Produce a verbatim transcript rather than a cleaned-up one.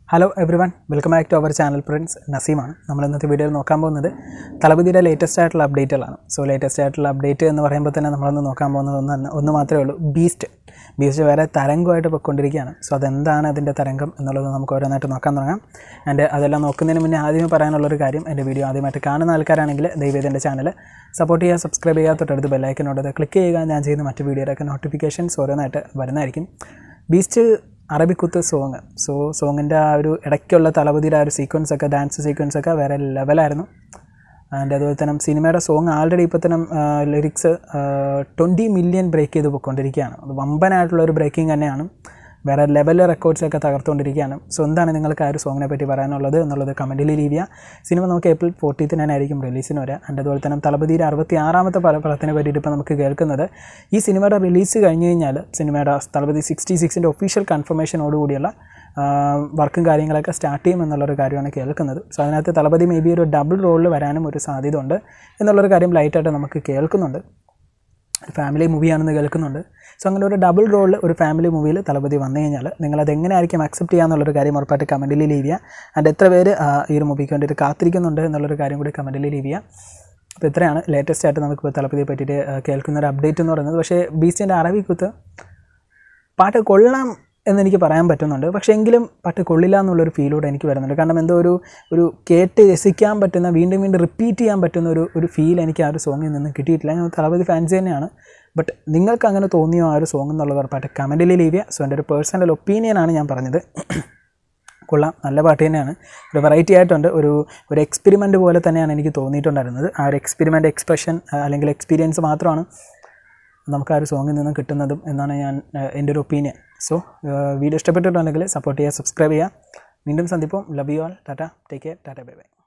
Hello everyone, welcome back to our channel friends. Naseeman. നമ്മൾ ഇന്നത്തെ വീഡിയോയിൽ നോക്കാൻ പോകുന്നത് തലപതിയുടെ ലേറ്റസ്റ്റ് ആയിട്ടുള്ള അപ്ഡേറ്റുകളാണ്. സോ ലേറ്റസ്റ്റ് ആയിട്ടുള്ള അപ്ഡേറ്റ് എന്ന് പറയുമ്പോൾ തന്നെ നമ്മളൊന്ന് നോക്കാൻ പോകുന്നത് ഒന്ന് ഒന്ന് മാത്രമേ ഉള്ളൂ. ബീസ്റ്റ് ബീസ്റ്റ് വേറെ തരംഗമായിട്ട് പോയിക്കൊണ്ടിരിക്കുകയാണ്. സോ അതെന്താണ് അതിൻ്റെ തരംഗം എന്നുള്ളത് നമുക്ക് ഓരോന്നായിട്ട് നോക്കാൻ തുടങ്ങാം. ആൻഡ് അതെല്ലാം നോക്കുന്നതിന് മുന്നേ ആദ്യമേ പറയാനുള്ളൊരു കാര്യം, എൻ്റെ വീഡിയോ ആദ്യമായിട്ട് കാണുന്ന ആൾക്കാരാണെങ്കിൽ ദയവേദി എൻ്റെ ചാനൽ സപ്പോർട്ട് ചെയ്യുക, സബ്സ്ക്രൈബ് ചെയ്യുക, തൊട്ടടുത്ത് ബെല്ലൈക്കനോട് ക്ലിക്ക് ചെയ്യുക. ഞാൻ ചെയ്യുന്ന മറ്റ് വീഡിയോയിലൊക്കെ നോട്ടിഫിക്കേഷൻസ് ഓരോന്നായിട്ട് വരുന്നതായിരിക്കും. ബീസ്റ്റ് അറബിക്കുത്ത് സോങ് സോ സോങ്ങിൻ്റെ ആ ഒരു ഇടയ്ക്കുള്ള തലപതിയുടെ ആ ഒരു സീക്വൻസൊക്കെ ഡാൻസ് സീക്വൻസൊക്കെ വേറെ ലെവലായിരുന്നു. ആൻഡ് അതുപോലെ തന്നെ സിനിമയുടെ സോങ് ആൾറെഡി ഇപ്പോൾ തന്നെ ലിറിക്സ് ട്വൻറ്റി മില്യൺ ബ്രേക്ക് ചെയ്ത് പോയിക്കൊണ്ടിരിക്കുകയാണ്. അത് വമ്പനായിട്ടുള്ളൊരു ബ്രേക്കിംഗ് തന്നെയാണ്. വേറെ ലെവൽ റെക്കോർഡ്സൊക്കെ തകർത്തുകൊണ്ടിരിക്കുകയാണ്. സോ എന്താണ് നിങ്ങൾക്ക് ആ ഒരു സോങ്ങിനെ പറ്റി പറയാനുള്ളത് എന്നുള്ളത് കമൻറ്റിൽ ലീവ് ചെയ്യുക. സിനിമ നമുക്ക് ഏപ്രിൽ ഫോർട്ടീത്തിനായിരിക്കും റിലീസിന് വരിക. ആൻഡ് അതുപോലെ തന്നെ തലപതിയുടെ അറുപത്തി ആറാമത്തെ പടത്തിനെ പറ്റിയിട്ട് ഇപ്പോൾ നമുക്ക് കേൾക്കുന്നത്, ഈ സിനിമയുടെ റിലീസ് കഴിഞ്ഞ് കഴിഞ്ഞാൽ സിനിമയുടെ തലപതി സിക്സ്റ്റി സിക്സിൻ്റെ ഒഫീഷ്യൽ കൺഫർമേഷനോടുകൂടിയുള്ള വർക്കും കാര്യങ്ങളൊക്കെ സ്റ്റാർട്ട് ചെയ്യും എന്നുള്ളൊരു കാര്യമാണ് കേൾക്കുന്നത്. സോ അതിനകത്ത് തലപതി മേ ബി ഒരു ഡബിൾ റോളിൽ വരാനും ഒരു സാധ്യത ഉണ്ട് എന്നുള്ളൊരു കാര്യം ലൈറ്റായിട്ട് നമുക്ക് കേൾക്കുന്നുണ്ട്. ഫാമിലി മൂവിയാണെന്ന് കേൾക്കുന്നുണ്ട്. സോ അങ്ങനെ ഒരു ഡബിൾ റോളിൽ ഒരു ഫാമിലി മൂവിയിൽ തലപതി വന്നു കഴിഞ്ഞാൽ നിങ്ങളത് എങ്ങനെയായിരിക്കും അക്സെപ്റ്റ് ചെയ്യുക എന്നുള്ളൊരു കാര്യം ഉറപ്പായിട്ട് കമൻറ്റിൽ ലീവ് ചെയ്യുക. ആൻഡ് എത്ര പേര് ഈ ഒരു മൂവിക്ക് വേണ്ടിയിട്ട് കാത്തിരിക്കുന്നുണ്ട് എന്നുള്ളൊരു കാര്യം കൂടി കമൻറ്റിൽ ലീവ് ചെയ്യുക. അപ്പോൾ ഇത്രയാണ് ലേറ്റസ്റ്റ് ആയിട്ട് നമുക്കിപ്പോൾ തലപതിയെ പറ്റിയിട്ട് കേൾക്കുന്ന ഒരു അപ്ഡേറ്റ് എന്ന് പറയുന്നത്. പക്ഷേ ബീസ്റ്റിൻ്റെ അറബിക്കുത്ത് പാട്ട് കൊള്ളാം എന്നെനിക്ക് പറയാൻ പറ്റുന്നുണ്ട്. പക്ഷേ എങ്കിലും പാട്ട് കൊള്ളില്ല എന്നുള്ളൊരു ഫീലൂടെ എനിക്ക് വരുന്നുണ്ട്. കാരണം എന്തോ ഒരു ഒരു കേട്ട് രസിക്കാൻ പറ്റുന്ന, വീണ്ടും വീണ്ടും റിപ്പീറ്റ് ചെയ്യാൻ പറ്റുന്ന ഒരു ഒരു ഫീൽ എനിക്ക് ആ ഒരു സോങ്ങിൽ നിന്ന് കിട്ടിയിട്ടില്ല. ഞാൻ തലപതി ഫാൻസ് തന്നെയാണ്. ബട്ട് നിങ്ങൾക്ക് അങ്ങനെ തോന്നിയോ ആ ഒരു സോങ് എന്നുള്ളത് ഉറപ്പായിട്ട് കമൻറ്റിൽ ലീവ് ചെയ്യുക. സോ എൻ്റെ ഒരു പേഴ്സണൽ ഒപ്പീനിയനാണ് ഞാൻ പറഞ്ഞത്. കൊള്ളാം, നല്ല പാട്ട് തന്നെയാണ്. ഒരു വെറൈറ്റി ആയിട്ടുണ്ട്. ഒരു ഒരു എക്സ്പെരിമെൻ്റ് പോലെ തന്നെയാണ് എനിക്ക് തോന്നിയിട്ടുണ്ടായിരുന്നത്. ആ ഒരു എക്സ്പെരിമെൻ്റ് എക്സ്പ്രഷൻ അല്ലെങ്കിൽ എക്സ്പീരിയൻസ് മാത്രമാണ് നമുക്ക് ആ ഒരു സോങ്ങിൽ നിന്നും കിട്ടുന്നതും എന്നാണ് ഞാൻ എൻ്റെ ഒരു ഒപ്പീനിയൻ. സോ വീഡിയോ ഇഷ്ടപ്പെട്ടിട്ടുണ്ടെങ്കിൽ സപ്പോർട്ട് ചെയ്യുക, സബ്സ്ക്രൈബ് ചെയ്യുക. വീണ്ടും സന്ദിപ്പം. Love you all. Tata, take care, tata, bye by.